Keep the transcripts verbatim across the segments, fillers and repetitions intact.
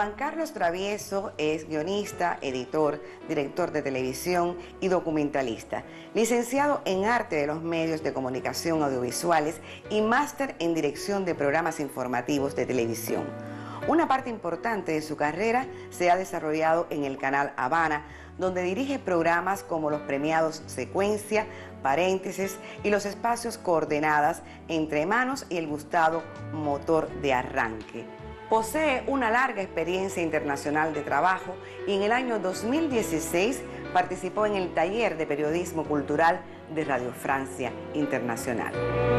Juan Carlos Travieso es guionista, editor, director de televisión y documentalista, licenciado en Arte de los Medios de Comunicación Audiovisuales y máster en Dirección de Programas Informativos de Televisión. Una parte importante de su carrera se ha desarrollado en el canal Habana, donde dirige programas como los premiados Secuencia, Paréntesis y los espacios Coordenadas, Entre Manos y el gustado Motor de Arranque. Posee una larga experiencia internacional de trabajo y en el año dos mil dieciséis participó en el taller de periodismo cultural de Radio Francia Internacional.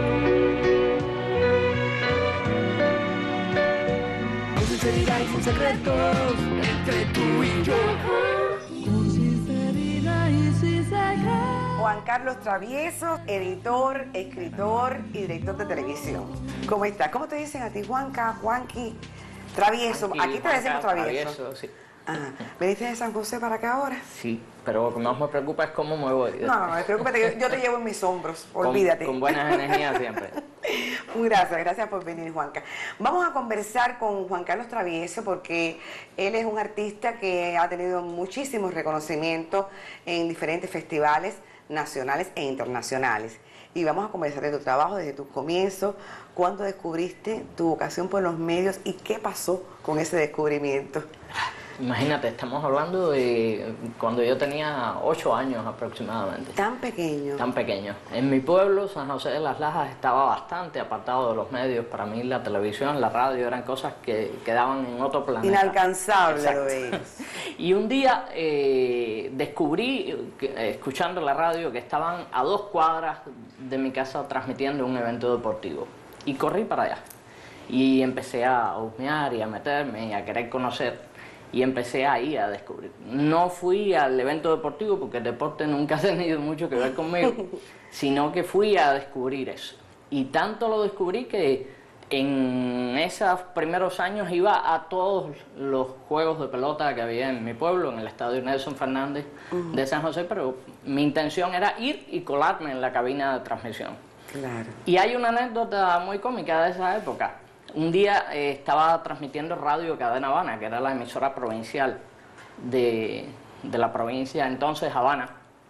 Con sinceridad y sin secretos, entre tú y yo. Con sinceridad y sin secretos. Juan Carlos Travieso, editor, escritor y director de televisión. ¿Cómo estás? ¿Cómo te dicen a ti, Juanca, Juanqui? Travieso, Aquí, aquí te Juanca, decimos Travieso. Travieso, sí. Ah, ¿veniste de San José para acá ahora? Sí, pero lo que más me preocupa es cómo me voy. No, no, no, preocúpate, yo, yo te llevo en mis hombros, Con, olvídate. con buenas energías siempre. Muy gracias, gracias por venir, Juanca. Vamos a conversar con Juan Carlos Travieso porque él es un artista que ha tenido muchísimos reconocimientos en diferentes festivales nacionales e internacionales. Y vamos a conversar de tu trabajo desde tus comienzos, cuándo descubriste tu vocación por los medios y qué pasó con ese descubrimiento. Imagínate, estamos hablando de cuando yo tenía ocho años aproximadamente. Tan pequeño. Tan pequeño. En mi pueblo, San José de las Lajas, estaba bastante apartado de los medios. Para mí la televisión, la radio eran cosas que quedaban en otro planeta. Inalcanzable lo de ellos. Y un día eh, descubrí, que, escuchando la radio, que estaban a dos cuadras de mi casa transmitiendo un evento deportivo. Y corrí para allá. Y empecé a husmear y a meterme y a querer conocer. Y empecé ahí a descubrir. No fui al evento deportivo porque el deporte nunca ha tenido mucho que ver conmigo, sino que fui a descubrir eso. Y tanto lo descubrí que en esos primeros años iba a todos los juegos de pelota que había en mi pueblo, en el estadio Nelson Fernández uh-huh. de San José, pero mi intención era ir y colarme en la cabina de transmisión. Claro. Y hay una anécdota muy cómica de esa época. Un día eh, estaba transmitiendo Radio Cadena Habana, que era la emisora provincial de, de la provincia entonces Habana,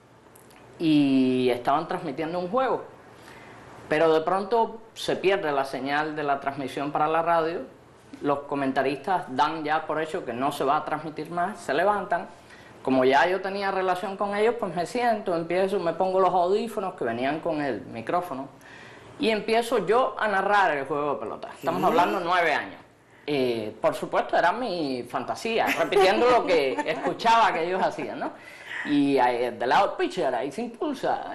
y estaban transmitiendo un juego, pero de pronto se pierde la señal de la transmisión para la radio, los comentaristas dan ya por hecho que no se va a transmitir más, se levantan, como ya yo tenía relación con ellos, pues me siento, empiezo, me pongo los audífonos que venían con el micrófono, y empiezo yo a narrar el juego de pelota. Estamos ¿Sí? hablando nueve años. Eh, por supuesto, era mi fantasía, repitiendo lo que escuchaba que ellos hacían, ¿no? Y ahí, del lado del pitcher, ahí se impulsa.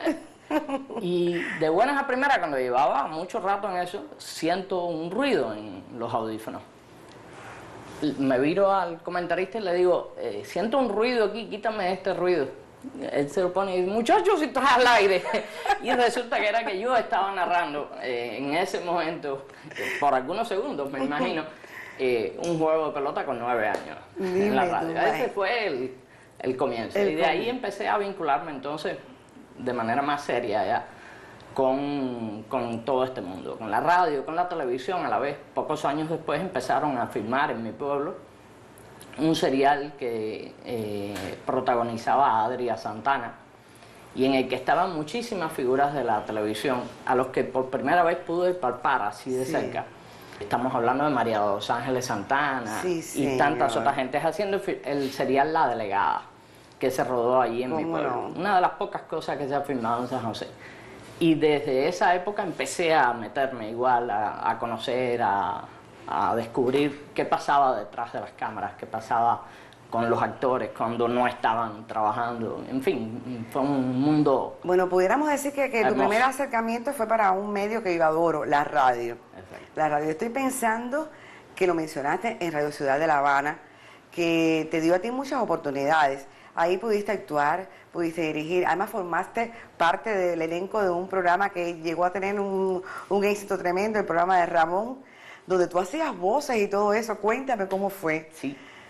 Y de buenas a primeras, cuando llevaba mucho rato en eso, siento un ruido en los audífonos. Me viro al comentarista y le digo, eh, siento un ruido aquí, quítame este ruido. Él se lo pone y dice, muchachos, si estás al aire. Y resulta que era que yo estaba narrando eh, en ese momento, eh, por algunos segundos, me imagino, eh, un juego de pelota con nueve años Dime en la radio. Tú, ese fue el, el comienzo. El y de ahí empecé a vincularme entonces de manera más seria ya con, con todo este mundo, con la radio, con la televisión a la vez. Pocos años después empezaron a filmar en mi pueblo un serial que eh, protagonizaba a Adria Santana y en el que estaban muchísimas figuras de la televisión a los que por primera vez pude palpar así de sí. cerca. Estamos hablando de María Dos Ángeles Santana sí, y tantas otras gentes haciendo el serial La Delegada, que se rodó allí en mi pueblo. No? Una de las pocas cosas que se ha filmado en San José. Y desde esa época empecé a meterme igual, a, a conocer, a... a descubrir qué pasaba detrás de las cámaras, qué pasaba con los actores cuando no estaban trabajando, en fin, fue un mundo. Bueno, pudiéramos decir que, que tu primer acercamiento fue para un medio que yo adoro, la radio. Exacto. La radio, estoy pensando que lo mencionaste en Radio Ciudad de La Habana, que te dio a ti muchas oportunidades. Ahí pudiste actuar, pudiste dirigir, además formaste parte del elenco de un programa que llegó a tener un, un éxito tremendo, el programa de Ramón, donde tú hacías voces y todo eso. Cuéntame cómo fue. Sí,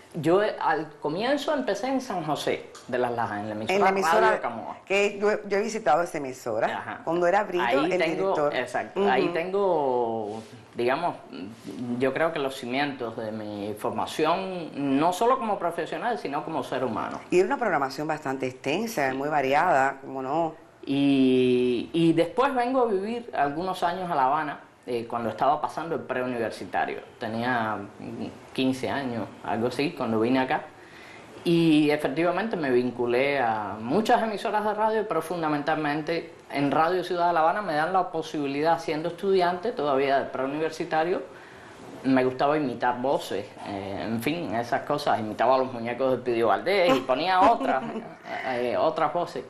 Yo eh, al comienzo empecé en San José de las Lajas, en la emisora, En la emisora Radio Camoa. que yo, yo he visitado esa emisora, Ajá. cuando era Brito Ahí el tengo, director. exacto, Uh-huh. ahí tengo, digamos, yo creo que los cimientos de mi formación, no solo como profesional, sino como ser humano. Y era una programación bastante extensa, muy variada, como no. Y, y después vengo a vivir algunos años a La Habana, eh, cuando estaba pasando el preuniversitario. Tenía quince años, algo así, cuando vine acá. Y efectivamente me vinculé a muchas emisoras de radio, pero fundamentalmente en Radio Ciudad de La Habana me dan la posibilidad, siendo estudiante todavía del preuniversitario, me gustaba imitar voces, eh, en fin, esas cosas. Imitaba a los muñecos de Pidio Valdés y ponía otras, eh, otras voces.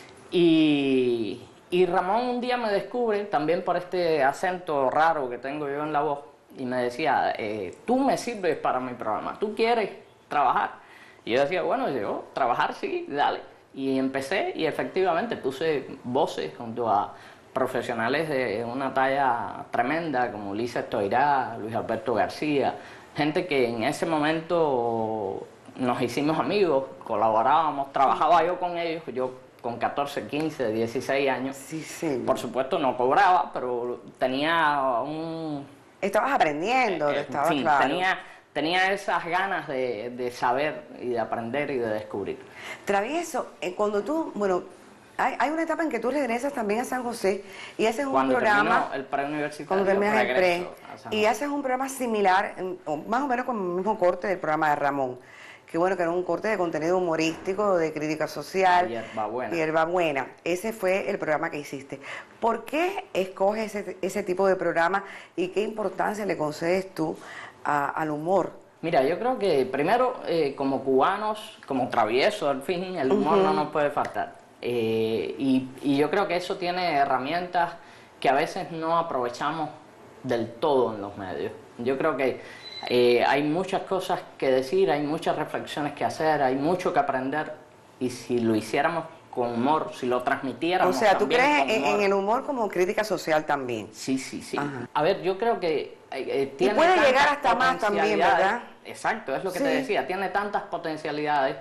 Y, y Ramón un día me descubre, también por este acento raro que tengo yo en la voz, y me decía, eh, tú me sirves para mi programa, ¿tú quieres trabajar? Y yo decía, bueno, yo, trabajar sí, dale. Y empecé y efectivamente puse voces junto a profesionales de una talla tremenda como Lisa Estoirá, Luis Alberto García, gente que en ese momento nos hicimos amigos, colaborábamos, trabajaba yo con ellos, yo con catorce, quince, dieciséis años. Sí, sí. Por supuesto no cobraba, pero tenía un... Estabas aprendiendo, eh, estabas en fin, claro. tenía, tenía esas ganas de, de saber y de aprender y de descubrir. Travieso, eh, cuando tú, bueno, hay, hay una etapa en que tú regresas también a San José y haces un Cuando programa... terminó el preuniversitario, Cuando terminas el pre, regreso a San y José. haces un programa similar, en- o más o menos con el mismo corte del programa de Ramón, que bueno, que era un corte de contenido humorístico, de crítica social. Hierbabuena. Hierbabuena. Ese fue el programa que hiciste. ¿Por qué escoges ese, ese tipo de programa y qué importancia le concedes tú a- al humor? Mira, yo creo que primero, eh, como cubanos, como traviesos, al fin, el humor no nos puede faltar. Eh, y, y yo creo que eso tiene herramientas que a veces no aprovechamos del todo en los medios. Yo creo que eh, hay muchas cosas que decir, hay muchas reflexiones que hacer, hay mucho que aprender, y si lo hiciéramos con humor, si lo O transmitiéramos sea, ¿tú también crees con en, humor. en el humor como crítica social también? Sí, sí, sí. Ajá. A ver, yo creo que eh, eh, tiene puede tantas llegar hasta más también, potencialidades. ¿verdad? Exacto, es lo que Sí. te decía, tiene tantas potencialidades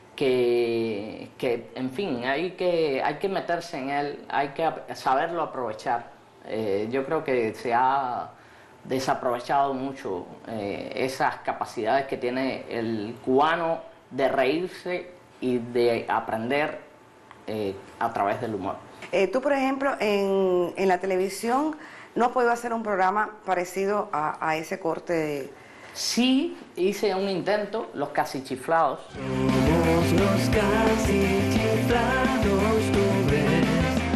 que, que en fin, hay que, hay que meterse en él, hay que ap- saberlo aprovechar. Eh, yo creo que se ha desaprovechado mucho eh, esas capacidades que tiene el cubano de reírse y de aprender eh, a través del humor. Eh, tú, por ejemplo, en, en la televisión no has podido hacer un programa parecido a, a ese corte de... Sí, hice un intento, Los Casi Chiflados. Somos los casi chiflados, tú ves.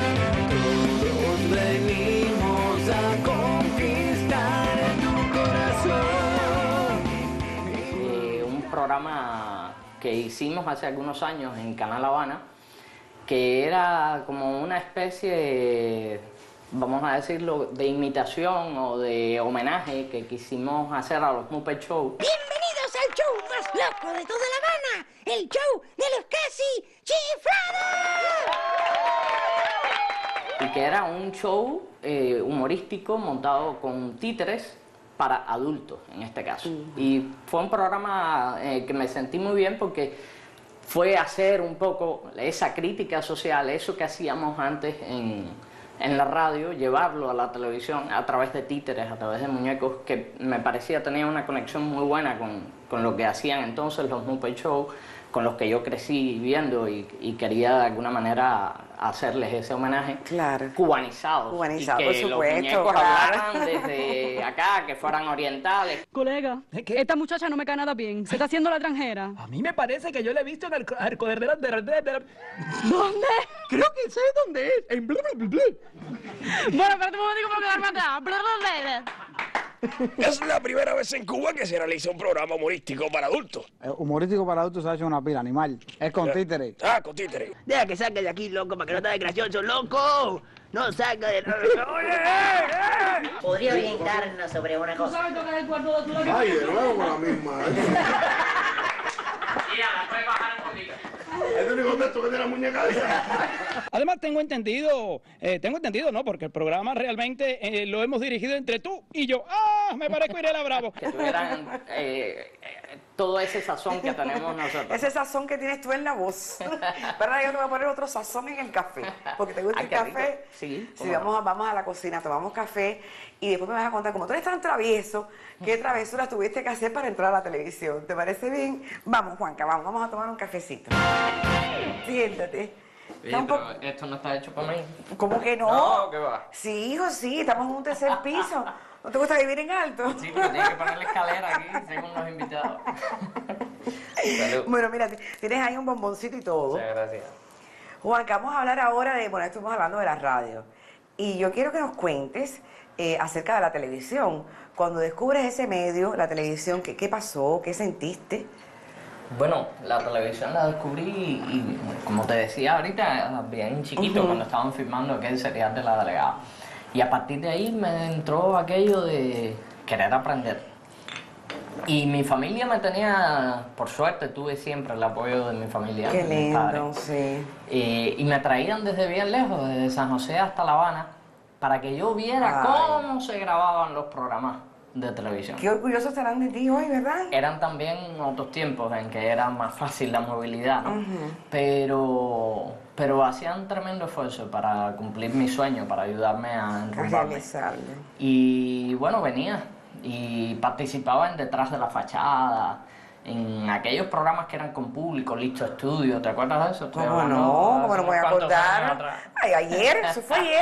Todos venimos a conquistar tu corazón. Eh, un programa que hicimos hace algunos años en Canal Habana, que era como una especie, vamos a decirlo, de imitación o de homenaje que quisimos hacer a los Muppet Show. Bienvenidos al show más loco de toda La Habana, el show de los casi chiflados. Y que era un show eh, humorístico montado con títeres para adultos, en este caso. Y fue un programa eh, que me sentí muy bien porque fue hacer un poco esa crítica social, eso que hacíamos antes en, en la radio, llevarlo a la televisión a través de títeres, a través de muñecos, que me parecía tener una conexión muy buena con, con lo que hacían entonces los Muppet Show, con los que yo crecí viendo y, y quería de alguna manera hacerles ese homenaje. Claro. Cubanizados. Cubanizado, y que por los supuesto, muñecos claro. hablaran desde acá, que fueran orientales. Colega, ¿Qué? esta muchacha no me cae nada bien. Se está haciendo la extranjera. A mí me parece que yo la he visto en el arco de la... de la- de la- ¿Dónde? Creo que sé dónde es. En bla, bla, bla, bla. Bueno, espérate un momentico para quedarme atrás. Bla, bla, bla. Es la primera vez en Cuba que se realiza un programa humorístico para adultos. Eh, humorístico para adultos se ha hecho una pila, animal. Es con títere. Ah, con títere. Deja que saque de aquí, loco, para que no te gracioso, loco. No saca de... Podría orientarnos sobre una ¿Tú cosa. sabes lo que es el cuarto de tu Ay, de nuevo con la misma. Es el único texto que tiene la muñeca esa. Además, tengo entendido, eh, tengo entendido, ¿no? Porque el programa realmente eh, lo hemos dirigido entre tú y yo. ¡Ah! Me parezco Irela Bravo. Que tuvieran eh, eh, todo ese sazón que tenemos nosotros. Ese sazón que tienes tú en la voz. ¿Verdad? Yo te voy a poner otro sazón en el café, porque te gusta Ay, el qué café. rico. Sí, Si cómo vamos a, vamos a la cocina, tomamos café y después me vas a contar, como tú eres tan travieso, qué travesuras tuviste que hacer para entrar a la televisión. ¿Te parece bien? Vamos, Juanca, vamos, vamos a tomar un cafecito. Siéntate. Oye, pero esto no está hecho para mí. ¿Cómo que no? No, ¿qué va? Sí, hijo, sí, estamos en un tercer piso. ¿No te gusta vivir en alto? Sí, pero tienes que poner la escalera aquí, según los invitados. Salud. Bueno, mira, tienes ahí un bomboncito y todo. Muchas gracias. Juanca, vamos a hablar ahora de, bueno, estuvimos hablando de la radio. Y yo quiero que nos cuentes eh, acerca de la televisión. Cuando descubres ese medio, la televisión, ¿qué, qué pasó? ¿Qué sentiste? Bueno, la televisión la descubrí y, como te decía ahorita, bien chiquito, uh-huh. cuando estaban filmando aquel serial de La Delegada. Y a partir de ahí me entró aquello de querer aprender. Y mi familia me tenía, por suerte, tuve siempre el apoyo de mi familia. Qué de mis lindo, padres. sí. Eh, y me traían desde bien lejos, desde San José hasta La Habana, para que yo viera Ay. cómo se grababan los programas de televisión. Qué orgullosos estarán de ti hoy, ¿verdad? Eran también otros tiempos en que era más fácil la movilidad, ¿no? Uh-huh. Pero, pero hacían tremendo esfuerzo para cumplir mi sueño, para ayudarme a enrumbarme. Realizarlo. Y bueno, venía y participaba en Detrás de la Fachada, en aquellos programas que eran con público, Listo Estudio, ¿te acuerdas de eso? Estoy ¿Cómo hablando no? ¿Cómo hace no voy a unos cuantos años acordar? atrás. Ay, ayer, eso fue ayer.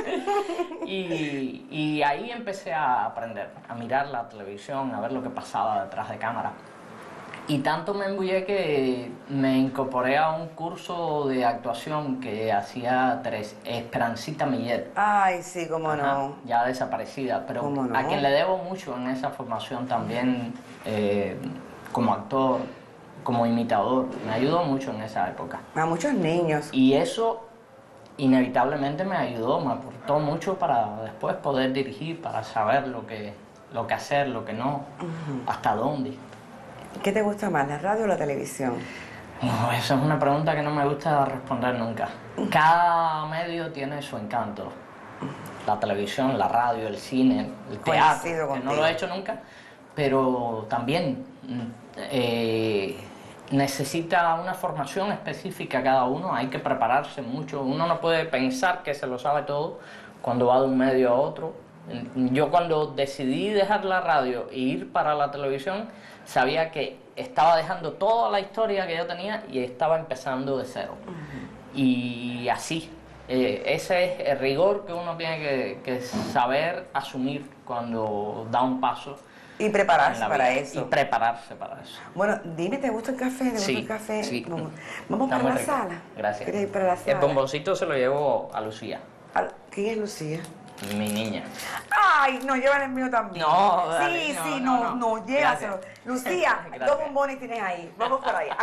y, y ahí empecé a aprender, a mirar la televisión, a ver lo que pasaba detrás de cámara. Y tanto me embullé que me incorporé a un curso de actuación que hacía Teres, Esperancita Millet. Ay, sí, cómo Ajá, no. ya desaparecida, pero ¿Cómo no? a quien le debo mucho en esa formación también, eh, como actor, como imitador, me ayudó mucho en esa época. A muchos niños. Y eso inevitablemente me ayudó, me aportó mucho para después poder dirigir, para saber lo que, lo que hacer, lo que no, uh-huh. hasta dónde. ¿Qué te gusta más, la radio o la televisión? Oh, esa es una pregunta que no me gusta responder nunca. Cada medio tiene su encanto. La televisión, la radio, el cine, el teatro, que no lo he hecho nunca, pero también eh, necesita una formación específica cada uno, hay que prepararse mucho. Uno no puede pensar que se lo sabe todo cuando va de un medio a otro. Yo cuando decidí dejar la radio e ir para la televisión, sabía que estaba dejando toda la historia que yo tenía y estaba empezando de cero. Uh-huh. Y así, eh, ese es el rigor que uno tiene que, que saber asumir cuando da un paso. Y prepararse para eso. Y prepararse para eso. Bueno, dime, ¿te gusta el café? ¿Te gusta sí, el café? Sí. Vamos, vamos para la rico. Sala. Gracias. ¿Quieres ir para la sala? El bomboncito se lo llevo a Lucía. ¿Quién es Lucía? Mi niña. Ay, no, llevan el mío también. No, sí, dale, sí, no, no, no, no, no. llévaselo. Gracias. Lucía, Gracias. dos bombones tienes ahí. Vamos por allá.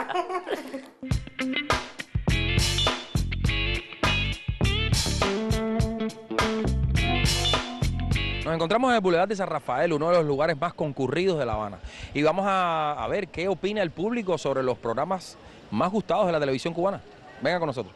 Nos encontramos en el Boulevard de San Rafael, uno de los lugares más concurridos de La Habana. Y vamos a, a ver qué opina el público sobre los programas más gustados de la televisión cubana. Venga con nosotros.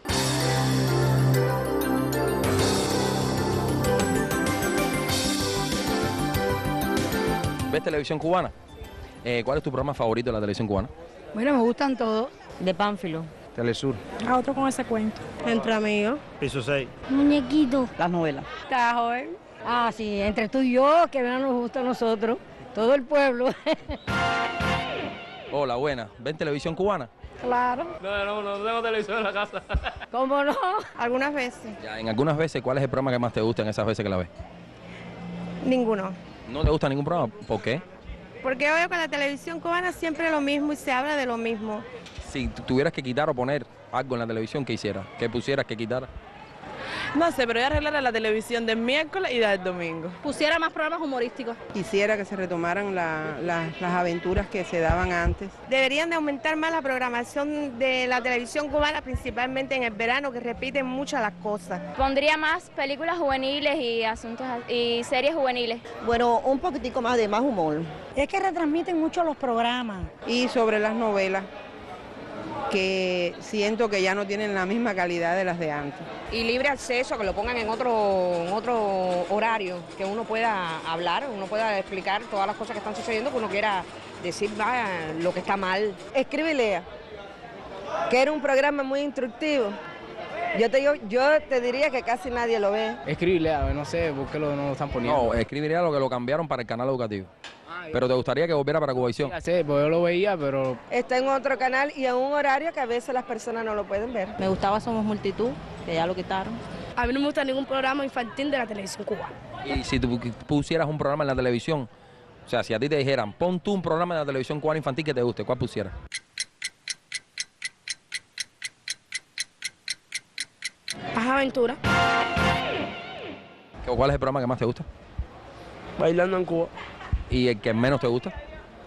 ¿Ves televisión cubana? Eh, ¿Cuál es tu programa favorito de la televisión cubana? Bueno, me gustan todos. De Pánfilo. Telesur. A otro con ese cuento. Entre amigos. Piso seis. Muñequito. Las novelas. Está joven. Ah, sí, entre tú y yo, que no nos gusta a nosotros. Todo el pueblo. Hola, buena. ¿Ven televisión cubana? Claro. No, no, no tengo televisión en la casa. ¿Cómo no? Algunas veces. Ya, en algunas veces, ¿cuál es el programa que más te gusta en esas veces que la ves? Ninguno. ¿No te gusta ningún programa? ¿Por qué? Porque veo que la televisión cubana siempre es lo mismo y se habla de lo mismo. Si tuvieras que quitar o poner algo en la televisión, ¿qué hicieras? ¿Qué pusieras que quitar? No sé, pero yo arreglara la televisión del miércoles y del domingo. Pusiera más programas humorísticos. Quisiera que se retomaran la, la, las aventuras que se daban antes. Deberían de aumentar más la programación de la televisión cubana, principalmente en el verano, que repiten muchas las cosas. Pondría más películas juveniles y asuntos y series juveniles. Bueno, un poquitico más de más humor. Es que retransmiten mucho los programas. Y sobre las novelas. que siento que ya no tienen la misma calidad de las de antes. Y libre acceso, que lo pongan en otro, en otro horario, que uno pueda hablar, uno pueda explicar todas las cosas que están sucediendo, que uno quiera decir vaya, lo que está mal. Escribe y lea, que era un programa muy instructivo. Yo te, digo, yo te diría que casi nadie lo ve. Escribe y lea, no sé por qué lo, no lo están poniendo. No, Escribe y lea lo que lo cambiaron para el canal educativo. Pero te gustaría que volviera para Cubavisión. Sí, pues yo lo veía, pero... Está en otro canal y en un horario que a veces las personas no lo pueden ver. Me gustaba Somos Multitud, que ya lo quitaron. A mí no me gusta ningún programa infantil de la televisión cubana. Y si tú pusieras un programa en la televisión, o sea, si a ti te dijeran, pon tú un programa en la televisión cubana infantil que te guste, ¿cuál pusieras? Paz Aventura. ¿Cuál es el programa que más te gusta? Bailando en Cuba. ¿Y el que menos te gusta?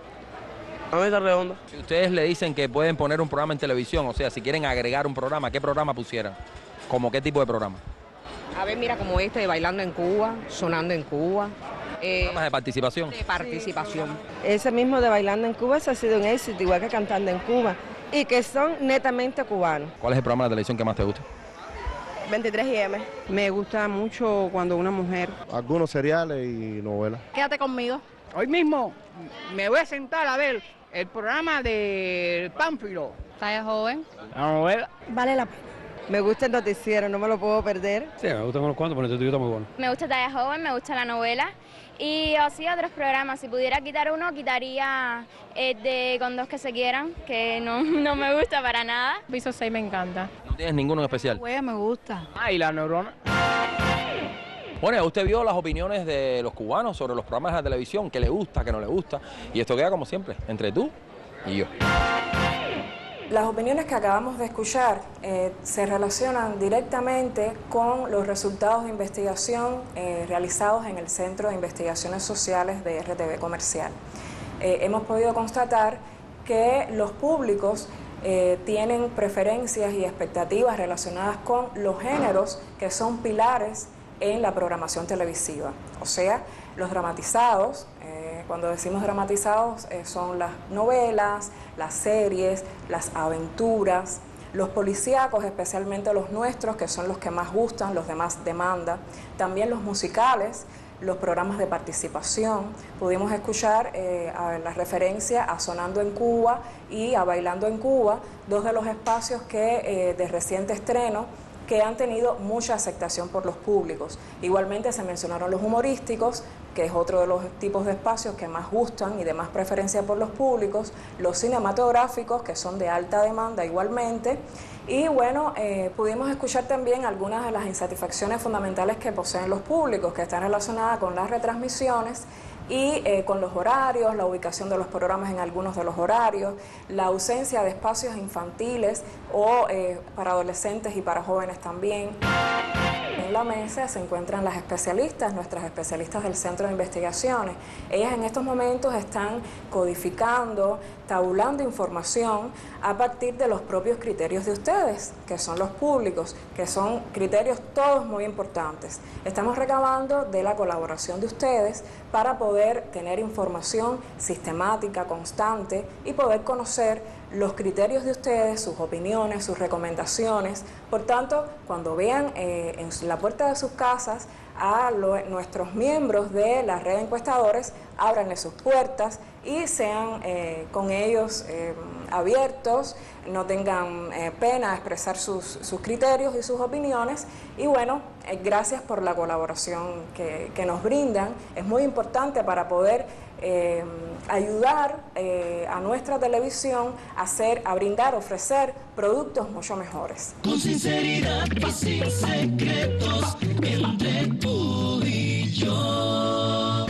A Mesa Redonda. Si ustedes le dicen que pueden poner un programa en televisión, o sea, si quieren agregar un programa, ¿qué programa pusieran? ¿Cómo qué tipo de programa? A ver, mira, como este de Bailando en Cuba, Sonando en Cuba. Eh, ¿Programas de participación? De participación. Ese mismo de Bailando en Cuba, ese ha sido un éxito, igual que Cantando en Cuba, y que son netamente cubanos. ¿Cuál es el programa de televisión que más te gusta? veintitrés I M. Me gusta mucho cuando una mujer... Algunos seriales y novelas. Quédate conmigo. Hoy mismo me voy a sentar a ver el programa de Pánfilo. Talla Joven. La novela. Vale la pena. Me gusta el noticiero, no me lo puedo perder. Sí, me gustan unos cuantos, pero el noticiero está muy bueno. Me gusta Talla Joven, me gusta la novela y así otros programas. Si pudiera quitar uno, quitaría el de Con dos que se quieran, que no, no me gusta para nada. Piso seis me encanta. ¿No tienes ninguno en especial? Huella me gusta. Ah, y la neurona. Bueno, usted vio las opiniones de los cubanos sobre los programas de la televisión, qué le gusta, qué no le gusta, y esto queda como siempre, entre tú y yo. Las opiniones que acabamos de escuchar eh, se relacionan directamente con los resultados de investigación eh, realizados en el Centro de Investigaciones Sociales de R T V Comercial. Eh, hemos podido constatar que los públicos eh, tienen preferencias y expectativas relacionadas con los géneros que son pilares en la programación televisiva, o sea, los dramatizados. Eh, cuando decimos dramatizados eh, son las novelas, las series, las aventuras, los policíacos, especialmente los nuestros, que son los que más gustan, los de más demanda, también los musicales, los programas de participación. Pudimos escuchar eh, a la referencia a Sonando en Cuba y a Bailando en Cuba, dos de los espacios que eh, de reciente estreno que han tenido mucha aceptación por los públicos. Igualmente se mencionaron los humorísticos, que es otro de los tipos de espacios que más gustan y de más preferencia por los públicos, los cinematográficos, que son de alta demanda igualmente, y bueno, eh, pudimos escuchar también algunas de las insatisfacciones fundamentales que poseen los públicos, que están relacionadas con las retransmisiones y eh, con los horarios, la ubicación de los programas en algunos de los horarios, la ausencia de espacios infantiles o eh, para adolescentes y para jóvenes también. En la mesa se encuentran las especialistas, nuestras especialistas del Centro de Investigaciones. Ellas en estos momentos están codificando, tabulando información a partir de los propios criterios de ustedes, que son los públicos, que son criterios todos muy importantes. Estamos recabando de la colaboración de ustedes para poder tener información sistemática, constante y poder conocer los criterios de ustedes, sus opiniones, sus recomendaciones. Por tanto, cuando vean eh, en la puerta de sus casas a lo, nuestros miembros de la red de encuestadores, ábranle sus puertas y sean eh, con ellos eh, abiertos, no tengan eh, pena de expresar sus, sus criterios y sus opiniones. Y bueno, eh, gracias por la colaboración que, que nos brindan. Es muy importante para poder eh, ayudar eh, a nuestra televisión a, hacer, a brindar, ofrecer productos mucho mejores. Con sinceridad y sin secretos entre tú y yo.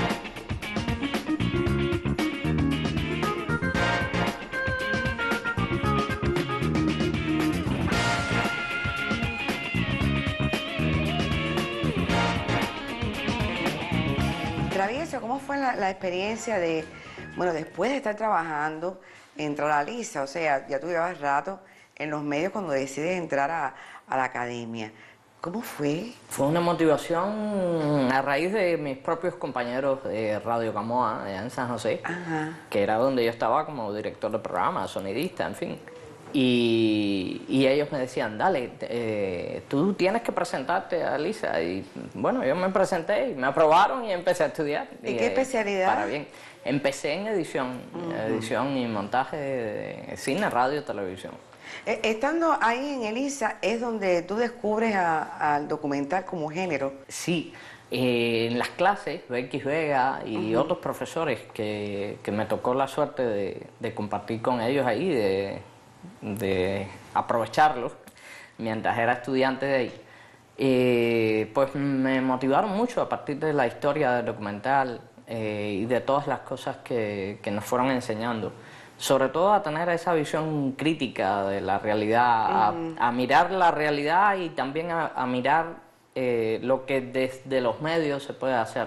Travieso, ¿cómo fue la, la experiencia de, bueno, después de estar trabajando, entrar a Lisa? O sea, ya tú llevas rato en los medios cuando decides entrar a, a la academia. ¿Cómo fue? Fue una motivación a raíz de mis propios compañeros de Radio Camoa, allá en San José, Ajá. que era donde yo estaba como director de programa, sonidista, en fin. Y, y ellos me decían, dale, eh, tú tienes que presentarte a Elisa. Y bueno, yo me presenté y me aprobaron y empecé a estudiar. ¿Y, y qué eh, especialidad? Para bien. Empecé en edición, uh-huh. edición y montaje de cine, radio, televisión. Eh, estando ahí en Elisa, ¿es donde tú descubres al documental como género? Sí. Eh, en las clases, Becky Vega y uh-huh. otros profesores que, que me tocó la suerte de, de compartir con ellos ahí, de, de aprovecharlos mientras era estudiante de ahí, eh, pues me motivaron mucho a partir de la historia del documental eh, y de todas las cosas que, que nos fueron enseñando. Sobre todo a tener esa visión crítica de la realidad, uh-huh. a, a mirar la realidad y también a, a mirar Eh, lo que desde los medios se puede hacer.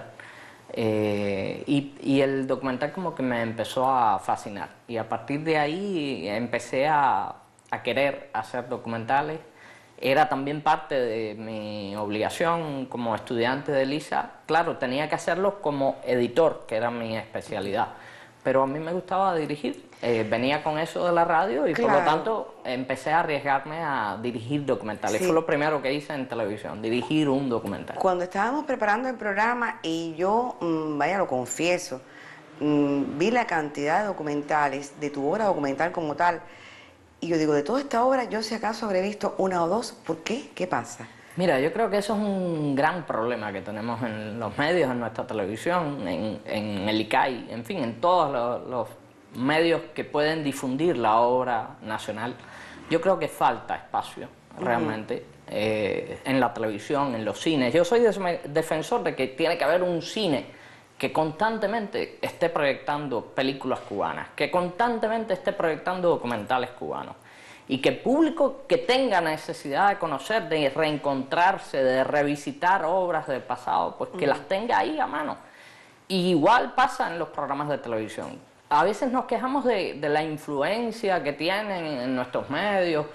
Eh, y, y el documental como que me empezó a fascinar. Y a partir de ahí empecé a, a querer hacer documentales. Era también parte de mi obligación como estudiante de Elisa. Claro, tenía que hacerlo como editor, que era mi especialidad. Pero a mí me gustaba dirigir. Eh, venía con eso de la radio y claro. por lo tanto empecé a arriesgarme a dirigir documentales. Sí. Fue lo primero que hice en televisión, dirigir un documental. Cuando estábamos preparando el programa y yo, mmm, vaya, lo confieso, mmm, vi la cantidad de documentales, de tu obra documental como tal, y yo digo, de toda esta obra, yo si acaso habré visto una o dos. ¿Por qué? ¿Qué pasa? Mira, yo creo que eso es un gran problema que tenemos en los medios, en nuestra televisión, en, en el I C A I, en fin, en todos los, los medios que pueden difundir la obra nacional. Yo creo que falta espacio, realmente, uh-huh. eh, en la televisión, en los cines. Yo soy defensor de que tiene que haber un cine que constantemente esté proyectando películas cubanas, que constantemente esté proyectando documentales cubanos. Y que el público que tenga necesidad de conocer, de reencontrarse, de revisitar obras del pasado, pues que uh-huh. las tenga ahí a mano. Y igual pasa en los programas de televisión. A veces nos quejamos de, de la influencia que tienen en nuestros medios,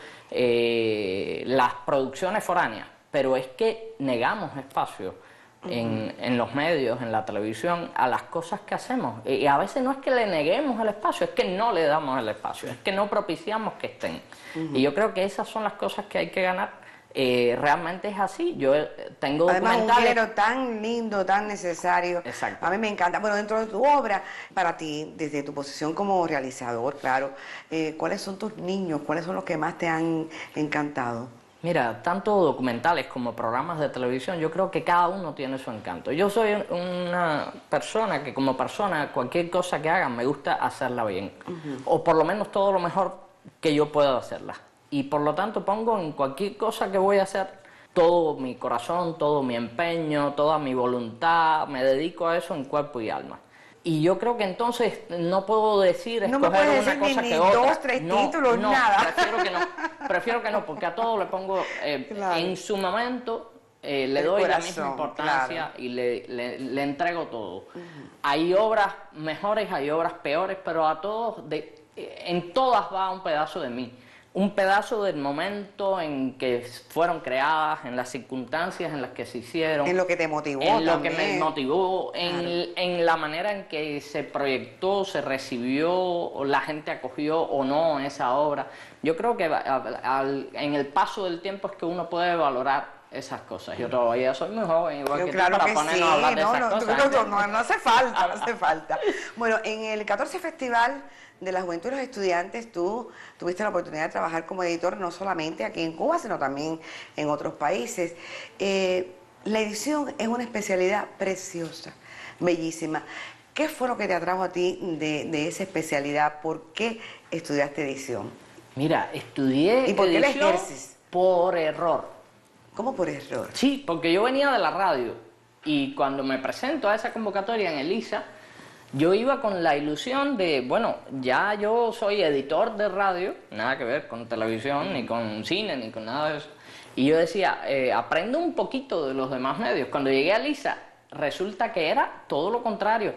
eh, las producciones foráneas, pero es que negamos espacio uh-huh. en, en los medios, en la televisión, a las cosas que hacemos. Y a veces no es que le neguemos el espacio, es que no le damos el espacio, es que no propiciamos que estén. Uh-huh. Y yo creo que esas son las cosas que hay que ganar. Eh, realmente es así. Yo tengo Además, documentales... un género tan lindo, tan necesario. Exacto. A mí me encanta. Bueno, dentro de tu obra, para ti, desde tu posición como realizador, claro, eh, ¿cuáles son tus niños? ¿Cuáles son los que más te han encantado? Mira, tanto documentales como programas de televisión, yo creo que cada uno tiene su encanto. Yo soy una persona que como persona, cualquier cosa que haga, me gusta hacerla bien. Uh-huh. O por lo menos todo lo mejor que yo pueda hacerla. Y por lo tanto pongo en cualquier cosa que voy a hacer todo mi corazón, todo mi empeño, toda mi voluntad, me dedico a eso en cuerpo y alma. Y yo creo que entonces no puedo decir, no escoger me una decir cosa ni, que ni otra. dos, tres no, títulos, no, nada. Prefiero que no, prefiero que no, porque a todo le pongo, eh, claro. en su momento eh, le El doy corazón, la misma importancia, claro. y le, le, le entrego todo. Uh-huh. Hay obras mejores, hay obras peores, pero a todos, de, en todas va un pedazo de mí. Un pedazo del momento en que fueron creadas, en las circunstancias en las que se hicieron. En lo que te motivó En lo también. que me motivó, en, claro. en la manera en que se proyectó, se recibió, o la gente acogió o no esa obra. Yo creo que al, al, en el paso del tiempo es que uno puede valorar esas cosas. Yo todavía soy muy joven, igual Yo, que claro tú, para que ponernos sí. a hablar de no, esas no, cosas. No, no, no hace falta, no hace falta. Bueno, en el catorce Festival de la Juventud de los Estudiantes, tú tuviste la oportunidad de trabajar como editor no solamente aquí en Cuba, sino también en otros países. Eh, la edición es una especialidad preciosa, bellísima. ¿Qué fue lo que te atrajo a ti de, de esa especialidad? ¿Por qué estudiaste edición? Mira, estudié ¿Y por qué la edición ejerces? Por error. ¿Cómo por error? Sí, porque yo venía de la radio y cuando me presento a esa convocatoria en Elisa, yo iba con la ilusión de, bueno, ya yo soy editor de radio, nada que ver con televisión, ni con cine, ni con nada de eso. Y yo decía, eh, aprendo un poquito de los demás medios. Cuando llegué a Elisa, resulta que era todo lo contrario.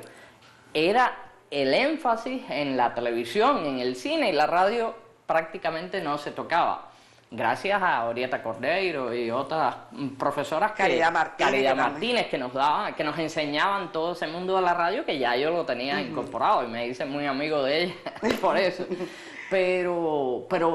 Era el énfasis en la televisión, en el cine, y la radio prácticamente no se tocaba. Gracias a Orieta Cordeiro y otras profesoras, que, Caridad Martínez, Caridad que Martínez que nos daban, que nos enseñaban todo ese mundo de la radio, que ya yo lo tenía uh-huh. incorporado y me hice muy amigo de ella por eso. Pero, pero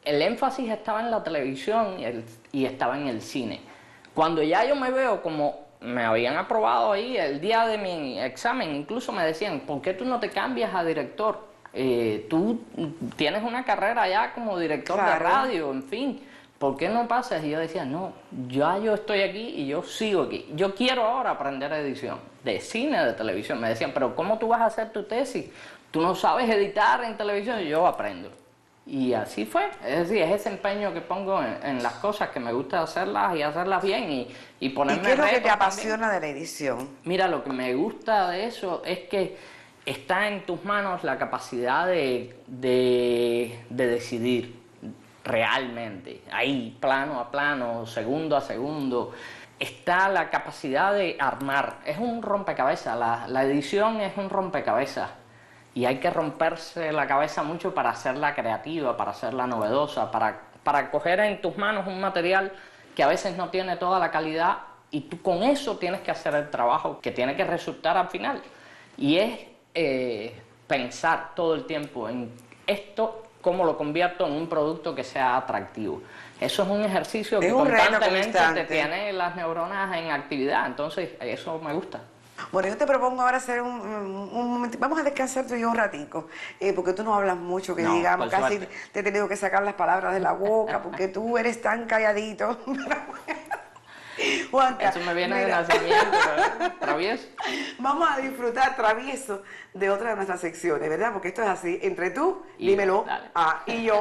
el énfasis estaba en la televisión y, el, y estaba en el cine. Cuando ya yo me veo como me habían aprobado ahí el día de mi examen, incluso me decían, ¿por qué tú no te cambias a director? Eh, tú tienes una carrera ya como director claro. de radio, en fin, ¿por qué no pasas? Y yo decía, no, ya yo estoy aquí y yo sigo aquí. Yo quiero ahora aprender edición, de cine, de televisión. Me decían, pero ¿cómo tú vas a hacer tu tesis? Tú no sabes editar en televisión. Y yo aprendo. Y así fue. Es decir, es ese empeño que pongo en, en las cosas, que me gusta hacerlas y hacerlas bien y, y ponerme ¿Y qué es lo que te retos apasiona también. de la edición? Mira, lo que me gusta de eso es que está en tus manos la capacidad de, de, de decidir realmente, ahí, plano a plano, segundo a segundo. Está la capacidad de armar. Es un rompecabezas. La, la edición es un rompecabezas. Y hay que romperse la cabeza mucho para hacerla creativa, para hacerla novedosa, para, para coger en tus manos un material que a veces no tiene toda la calidad y tú con eso tienes que hacer el trabajo que tiene que resultar al final. Y es eh, pensar todo el tiempo en esto, cómo lo convierto en un producto que sea atractivo. Eso es un ejercicio que constantemente te tiene las neuronas en actividad, entonces eso me gusta. Bueno, yo te propongo ahora hacer un, un, un momento, vamos a descansar tú y yo un ratico, eh, porque tú no hablas mucho, que no, digamos, casi suerte. Te he tenido que sacar las palabras de la boca, porque tú eres tan calladito. Juanca, eso me viene mira. de nacimiento, travieso. Vamos a disfrutar travieso de otra de nuestras secciones, ¿verdad? Porque esto es así, entre tú, y dímelo, dale. ah, y yo.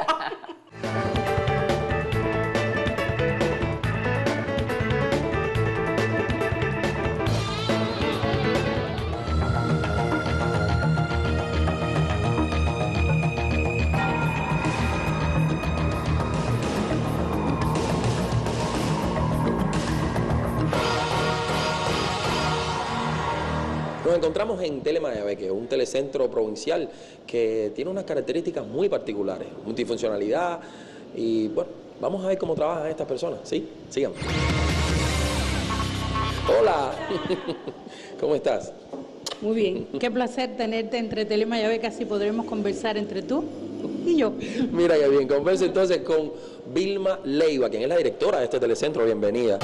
Nos encontramos en Telemayabeque, un telecentro provincial que tiene unas características muy particulares, multifuncionalidad y bueno, vamos a ver cómo trabajan estas personas, ¿sí? Síganme. Hola, ¿cómo estás? Muy bien, qué placer tenerte entre Telemayabeque, así podremos conversar entre tú y yo. Mira qué bien, converso entonces con Vilma Leiva, quien es la directora de este telecentro, bienvenida.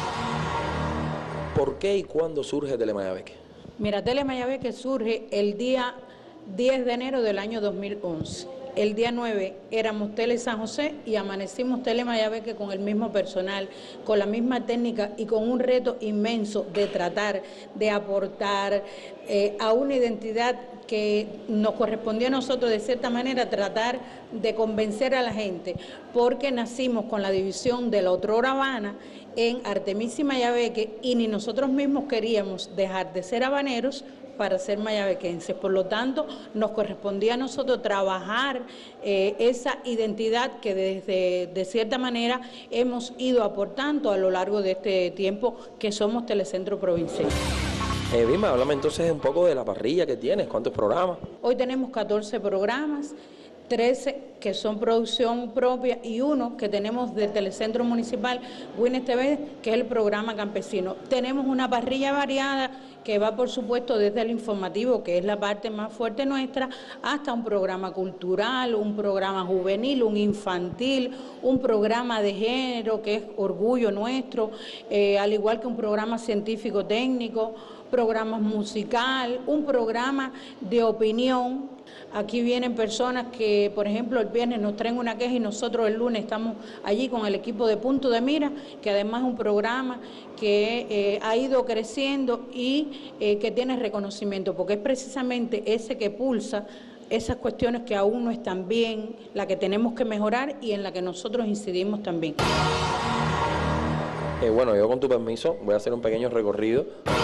¿Por qué y cuándo surge Telemayabeque? Mira, Telemayabeque surge el día diez de enero del año dos mil once. El día nueve éramos Tele San José y amanecimos Telemayabeque con el mismo personal, con la misma técnica y con un reto inmenso de tratar, de aportar eh, a una identidad que nos correspondía a nosotros de cierta manera tratar de convencer a la gente, porque nacimos con la división de la otrora Habana en Artemisa y Mayabeque y ni nosotros mismos queríamos dejar de ser habaneros para ser mayabequenses. Por lo tanto, nos correspondía a nosotros trabajar eh, esa identidad que desde de cierta manera hemos ido aportando a lo largo de este tiempo que somos Telecentro Provincial. Eh, Vilma, háblame entonces un poco de la parrilla que tienes, ¿cuántos programas? Hoy tenemos catorce programas, trece que son producción propia y uno que tenemos del Telecentro Municipal, Winnes T V, que es el programa campesino. Tenemos una parrilla variada que va, por supuesto, desde el informativo, que es la parte más fuerte nuestra, hasta un programa cultural, un programa juvenil, un infantil, un programa de género, que es orgullo nuestro, eh, al igual que un programa científico-técnico, programas musical, un programa de opinión. Aquí vienen personas que, por ejemplo, el viernes nos traen una queja y nosotros el lunes estamos allí con el equipo de Punto de Mira, que además es un programa que eh, ha ido creciendo y eh, que tiene reconocimiento, porque es precisamente ese que pulsa esas cuestiones que aún no están bien, la que tenemos que mejorar y en la que nosotros incidimos también. Eh, bueno, yo con tu permiso voy a hacer un pequeño recorrido.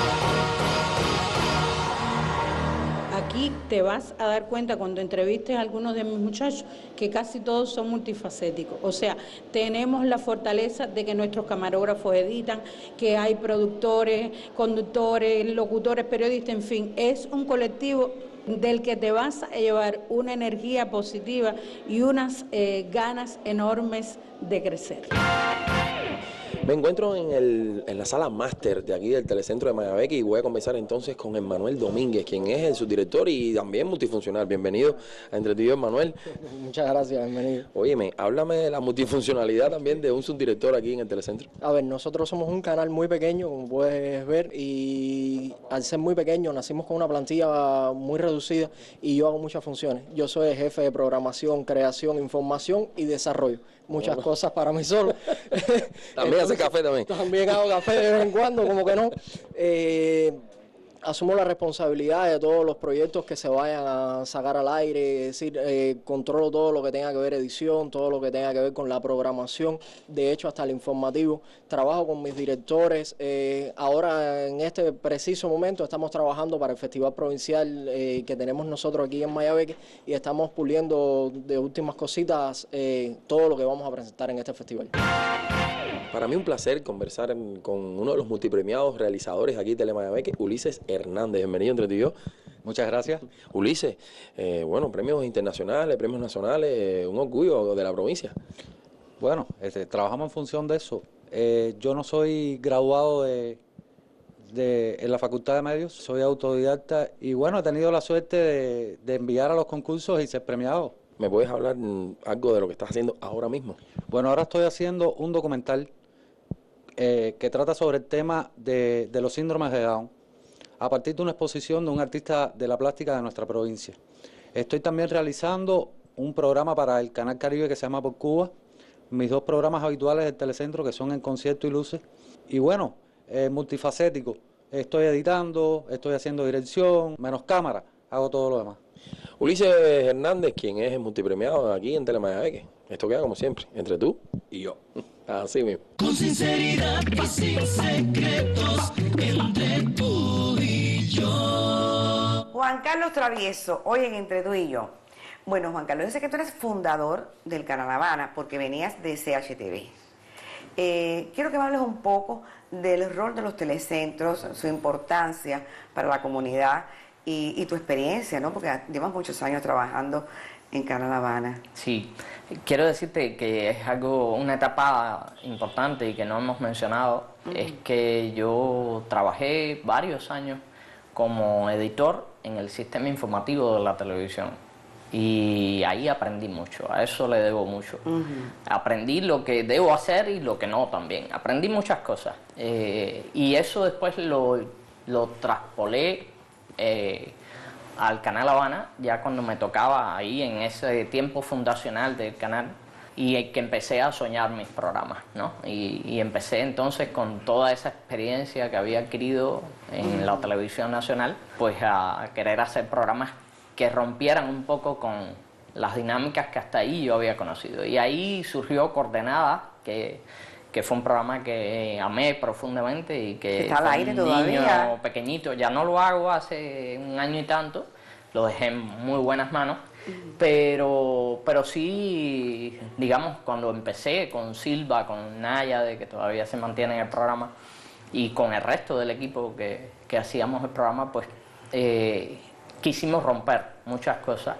Aquí te vas a dar cuenta cuando entrevistes a algunos de mis muchachos que casi todos son multifacéticos. O sea, tenemos la fortaleza de que nuestros camarógrafos editan, que hay productores, conductores, locutores, periodistas, en fin, es un colectivo del que te vas a llevar una energía positiva y unas eh, ganas enormes de crecer. Me encuentro en, el, en la sala máster de aquí del Telecentro de Mayabeque y voy a conversar entonces con Emmanuel Domínguez, quien es el subdirector y también multifuncional. Bienvenido a Entre tú y yo, Emmanuel. Muchas gracias, bienvenido. Óyeme, háblame de la multifuncionalidad también de un subdirector aquí en el Telecentro. A ver, nosotros somos un canal muy pequeño, como puedes ver, y al ser muy pequeño nacimos con una plantilla muy reducida y yo hago muchas funciones. Yo soy el jefe de programación, creación, información y desarrollo. Muchas Bueno. cosas para mí solo. También hace café también. También hago café de vez en cuando, como que no. Eh, asumo la responsabilidad de todos los proyectos que se vayan a sacar al aire, es decir, eh, controlo todo lo que tenga que ver edición, todo lo que tenga que ver con la programación, de hecho hasta el informativo. Trabajo con mis directores. Eh, ahora en este preciso momento estamos trabajando para el Festival Provincial eh, que tenemos nosotros aquí en Mayabeque y estamos puliendo de últimas cositas eh, todo lo que vamos a presentar en este festival. Para mí un placer conversar en- con uno de los multipremiados realizadores aquí de Telemayabeque, Ulises Hernández. Bienvenido entre tú y yo. Muchas gracias. Ulises, eh, bueno, premios internacionales, premios nacionales, eh, un orgullo de la provincia. Bueno, este, trabajamos en función de eso. Eh, yo no soy graduado de, de- en la Facultad de Medios, soy autodidacta y bueno, he tenido la suerte de, de enviar a los concursos y ser premiado. ¿Me puedes hablar mm, algo de lo que estás haciendo ahora mismo? Bueno, ahora estoy haciendo un documental eh, que trata sobre el tema de, de los síndromes de Down, a partir de una exposición de un artista de la plástica de nuestra provincia. Estoy también realizando un programa para el Canal Caribe que se llama Por Cuba, mis dos programas habituales del Telecentro que son En Concierto y Luces, y bueno, eh, multifacético, estoy editando, estoy haciendo dirección, menos cámara, hago todo lo demás. Ulises Hernández, quien es el multipremiado aquí en Telemayabeque. Esto queda como siempre, entre tú y yo. Así mismo. Con sinceridad y sin secretos, entre tú y yo. Juan Carlos Travieso, hoy en Entre tú y yo. Bueno, Juan Carlos, yo sé que tú eres fundador del Canal Habana porque venías de C H T V. Eh, quiero que me hables un poco del rol de los telecentros, su importancia para la comunidad y, y tu experiencia, ¿no? Porque llevas muchos años trabajando en Canal Habana. Sí, quiero decirte que es algo, una etapa importante y que no hemos mencionado, Ujú. es que yo trabajé varios años como editor en el sistema informativo de la televisión y ahí aprendí mucho, a eso le debo mucho. Aprendí lo que debo hacer y lo que no también, aprendí muchas cosas eh, y eso después lo, lo traspolé eh, al Canal Habana, ya cuando me tocaba ahí en ese tiempo fundacional del canal y que empecé a soñar mis programas, ¿no? Y, y empecé entonces con toda esa experiencia que había adquirido en la televisión nacional, pues a querer hacer programas que rompieran un poco con las dinámicas que hasta ahí yo había conocido. Y ahí surgió Coordenada, que, que fue un programa que amé profundamente y que ¿Está al fue aire un todavía? niño pequeñito, ya no lo hago hace un año y tanto, lo dejé en muy buenas manos, pero, pero sí, digamos, cuando empecé con Silva, con Naya, de que todavía se mantiene en el programa, y con el resto del equipo que, que hacíamos el programa, pues eh, quisimos romper muchas cosas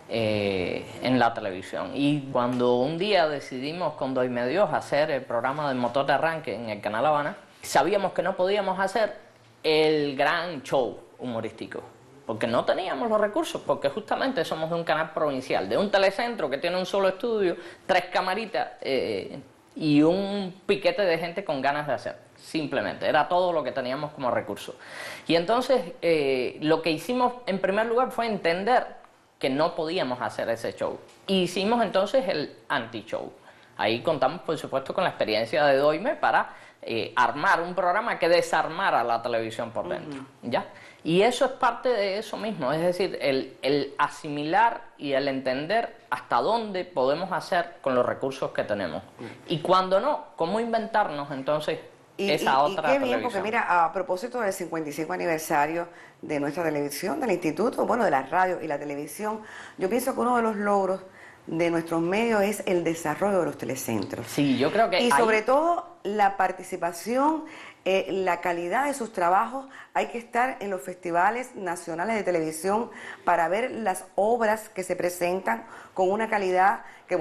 eh, en la televisión. Y cuando un día decidimos con Doyme Dios hacer el programa del motor de arranque en el Canal Habana, sabíamos que no podíamos hacer el gran show humorístico, porque no teníamos los recursos, porque justamente somos de un canal provincial, de un telecentro que tiene un solo estudio, tres camaritas eh, y un piquete de gente con ganas de hacer. Simplemente, era todo lo que teníamos como recurso. Y entonces eh, lo que hicimos en primer lugar fue entender que no podíamos hacer ese show. Y hicimos entonces el anti-show. Ahí contamos, por supuesto, con la experiencia de Doyme para eh, armar un programa que desarmara la televisión por dentro. ¿Ya? Y eso es parte de eso mismo, es decir, el, el asimilar y el entender hasta dónde podemos hacer con los recursos que tenemos. Y cuando no, cómo inventarnos entonces Y, esa y- y otra qué bien, televisión. porque mira, a propósito del cincuenta y cinco aniversario de nuestra televisión, del instituto, bueno, de la radio y la televisión, yo pienso que uno de los logros de nuestros medios es el desarrollo de los telecentros. Sí, yo creo que Y ahí- sobre todo la participación, eh, la calidad de sus trabajos. Hay que estar en los festivales nacionales de televisión para ver las obras que se presentan con una calidad que, bueno,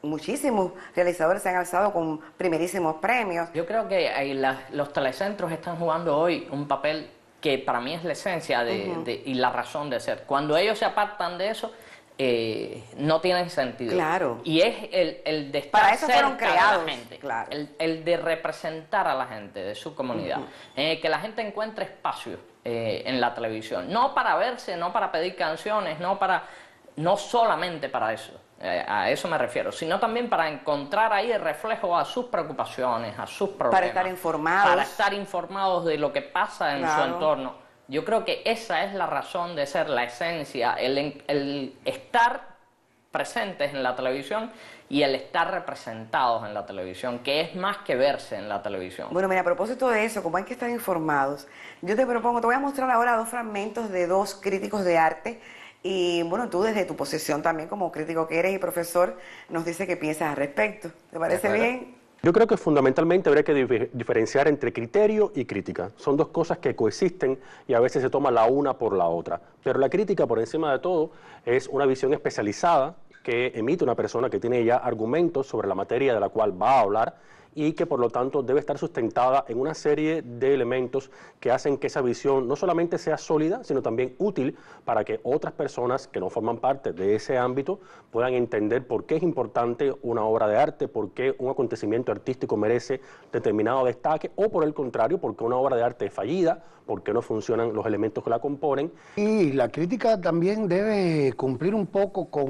muchísimos realizadores se han alzado con primerísimos premios. Yo creo que ahí la, los telecentros están jugando hoy un papel que para mí es la esencia de, uh-huh. de, y la razón de ser. Cuando ellos se apartan de eso, eh, no tienen sentido. Claro. Y es el, el de estar para eso cerca fueron creados, de la gente, claro. el, el de representar a la gente de su comunidad, uh-huh. eh, que la gente encuentre espacio eh, en la televisión, no para verse, no para pedir canciones, no para, no solamente para eso. Eh, a eso me refiero, sino también para encontrar ahí el reflejo a sus preocupaciones, a sus problemas. Para estar informados. Para estar informados de lo que pasa en claro. su entorno. Yo creo que esa es la razón de ser, la esencia, el, el estar presentes en la televisión y el estar representados en la televisión, que es más que verse en la televisión. Bueno, mira, a propósito de eso, como hay que estar informados, yo te propongo, te voy a mostrar ahora dos fragmentos de dos críticos de arte. Y bueno, tú desde tu posición también como crítico que eres y profesor, nos dice qué piensas al respecto. ¿Te parece bien? Yo creo que fundamentalmente habría que dif diferenciar entre criterio y crítica. Son dos cosas que coexisten y a veces se toma la una por la otra. Pero la crítica, por encima de todo, es una visión especializada que emite una persona que tiene ya argumentos sobre la materia de la cual va a hablar y que por lo tanto debe estar sustentada en una serie de elementos que hacen que esa visión no solamente sea sólida, sino también útil para que otras personas que no forman parte de ese ámbito puedan entender por qué es importante una obra de arte, por qué un acontecimiento artístico merece determinado destaque, o por el contrario, por qué una obra de arte es fallida, por qué no funcionan los elementos que la componen. Y la crítica también debe cumplir un poco con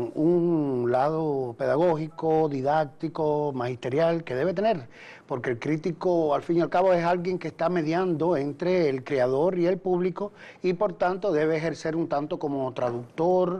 un lado pedagógico, didáctico, magisterial que debe tener, porque el crítico al fin y al cabo es alguien que está mediando entre el creador y el público y por tanto debe ejercer un tanto como traductor,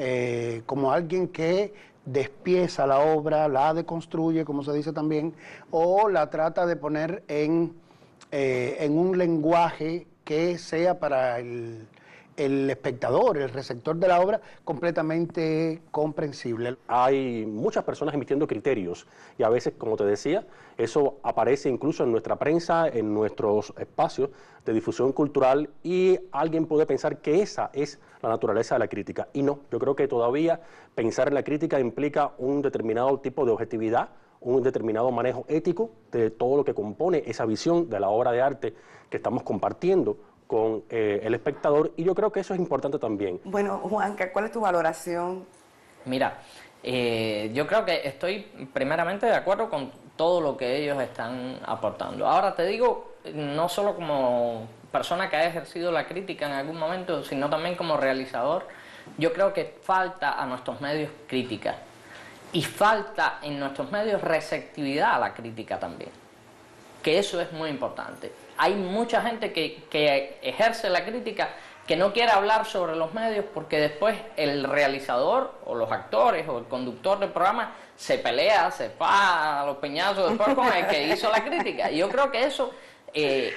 eh, como alguien que despieza la obra, la deconstruye, como se dice también, o la trata de poner en, eh, en un lenguaje que sea para el, el espectador, el receptor de la obra, completamente comprensible. Hay muchas personas emitiendo criterios y a veces, como te decía, eso aparece incluso en nuestra prensa, en nuestros espacios de difusión cultural, y alguien puede pensar que esa es la naturaleza de la crítica. Y no, yo creo que todavía pensar en la crítica implica un determinado tipo de objetividad, un determinado manejo ético de todo lo que compone esa visión de la obra de arte que estamos compartiendo con eh, el espectador, y yo creo que eso es importante también. Bueno, Juanca, ¿cuál es tu valoración? Mira, eh, yo creo que estoy primeramente de acuerdo con todo lo que ellos están aportando. Ahora te digo, no solo como persona que ha ejercido la crítica en algún momento, sino también como realizador, yo creo que falta a nuestros medios crítica, y falta en nuestros medios receptividad a la crítica también, que eso es muy importante. Hay mucha gente que, que ejerce la crítica que no quiere hablar sobre los medios porque después el realizador o los actores o el conductor del programa se pelea, se va a los peñazos después con el que hizo la crítica. Y yo creo que eso eh,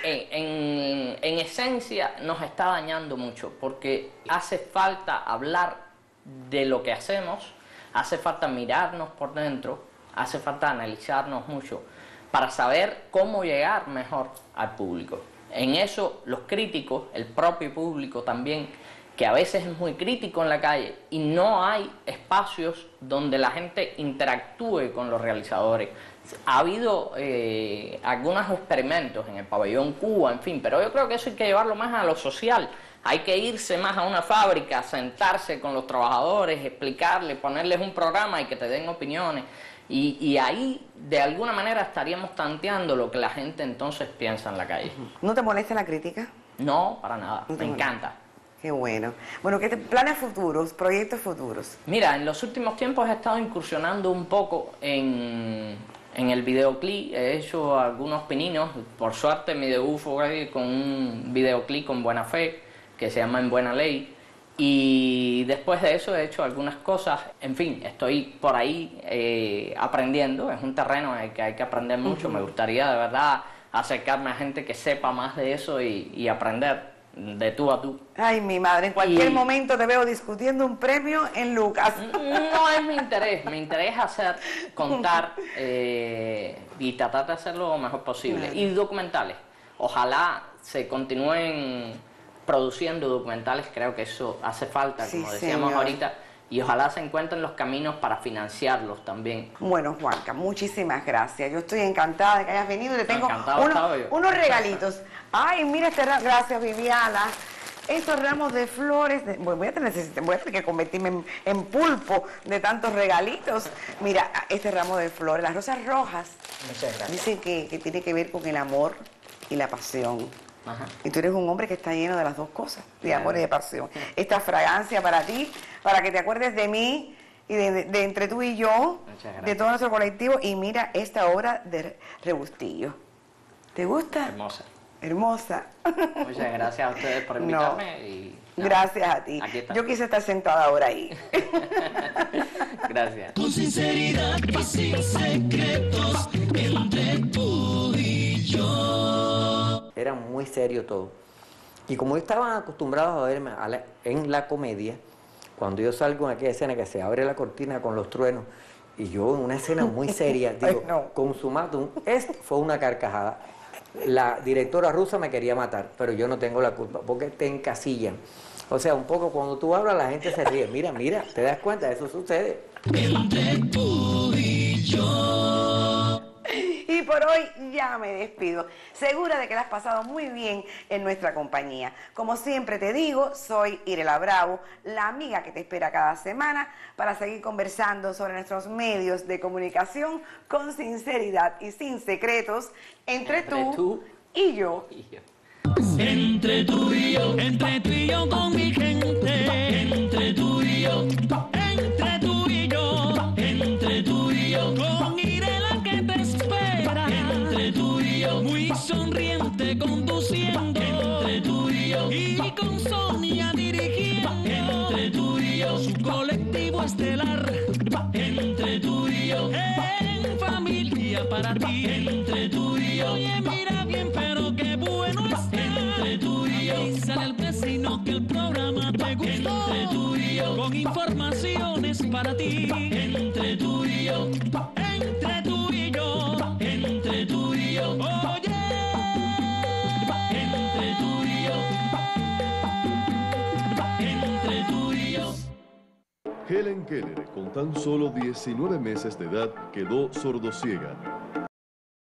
en, en esencia nos está dañando mucho, porque hace falta hablar de lo que hacemos, hace falta mirarnos por dentro, hace falta analizarnos mucho para saber cómo llegar mejor al público. En eso los críticos, el propio público también, que a veces es muy crítico en la calle y no hay espacios donde la gente interactúe con los realizadores. Ha habido eh, algunos experimentos en el Pabellón Cuba, en fin, pero yo creo que eso hay que llevarlo más a lo social. Hay que irse más a una fábrica, sentarse con los trabajadores, explicarles, ponerles un programa y que te den opiniones. Y, y ahí, de alguna manera, estaríamos tanteando lo que la gente entonces piensa en la calle. ¿No te molesta la crítica? No, para nada. No Me encanta. Qué bueno. Bueno, ¿qué te, planes futuros, proyectos futuros? Mira, en los últimos tiempos he estado incursionando un poco en, en el videoclip. He hecho algunos pininos. Por suerte, mi debut fue con un videoclip con Buena Fe, que se llama En Buena Ley. Y después de eso he hecho algunas cosas, en fin, estoy por ahí eh, aprendiendo, es un terreno en el que hay que aprender mucho. Uh-huh. Me gustaría de verdad acercarme a gente que sepa más de eso y, y aprender de tú a tú. Ay, mi madre, en cualquier y... momento te veo discutiendo un premio en Lucas. No es mi interés, mi interés es hacer, contar eh, y tratar de hacerlo lo mejor posible. Uh-huh. Y documentales, ojalá se continúen produciendo documentales, creo que eso hace falta, como sí, decíamos señor. ahorita, y ojalá se encuentren los caminos para financiarlos también. Bueno, Juanca, muchísimas gracias. Yo estoy encantada de que hayas venido. Le tengo Encantado uno- estaba yo. unos regalitos. Ay, mira este ramo. Gracias, Viviana. Estos ramos de flores, de- voy, a tener, voy a tener que convertirme en, en pulpo de tantos regalitos. Mira, este ramo de flores, las rosas rojas, Muchas gracias. dicen que, que tiene que ver con el amor y la pasión. Ajá. Y tú eres un hombre que está lleno de las dos cosas, de amor y de pasión. Esta fragancia para ti, para que te acuerdes de mí y de, de- de entre tú y yo, gracias. de todo nuestro colectivo. Y mira esta obra de Rebustillo. ¿Te gusta? Hermosa. Hermosa. Muchas gracias a ustedes por No. invitarme y nada, Gracias a ti. aquí está. Yo quise estar sentada ahora ahí. Gracias. Con sinceridad y sin secretos entre tú y yo. Era muy serio todo. Y como estaban acostumbrados a verme a la- en la comedia, cuando yo salgo en aquella escena que se abre la cortina con los truenos, y yo en una escena muy seria, digo, consumatum, esto fue una carcajada. La directora rusa me quería matar, pero yo no tengo la culpa, porque te encasillan. O sea, un poco cuando tú hablas la gente se ríe. Mira, mira, ¿te das cuenta? Eso sucede. Entre tú y yo. Y por hoy ya me despido, segura de que la has pasado muy bien en nuestra compañía. Como siempre te digo, soy Irela Bravo, la amiga que te espera cada semana para seguir conversando sobre nuestros medios de comunicación con sinceridad y sin secretos entre, Entre tú, tú y yo. Entre tú y yo, entre tú y yo con mi gente, entre tú y yo, entre tú y yo, entre tú y yo, con Irela que te espera, entre tú y yo, muy sonriente conduciendo, entre tú y yo, y con Sonia dirigiendo, entre tú y yo, su colectivo estelar, entre tú y yo, en familia para ti, entre tú y yo, oye mira bien pero qué bueno está, entre tú y yo, avísale al vecino que el programa te gustó, entre tú y yo, con informaciones para ti, entre tú y yo, entre tú y yo, entre tú y yo, oye, entre tú y yo, entre tú y yo. Helen Keller, con tan solo diecinueve meses de edad, quedó sordociega.